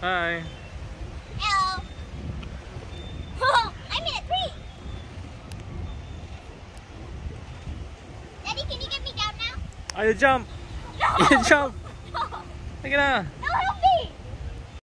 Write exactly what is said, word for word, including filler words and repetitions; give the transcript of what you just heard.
Hi. Hello. I'm in a tree. Daddy, can you get me down now? Oh, you jump. No. You jump. No. Sige na.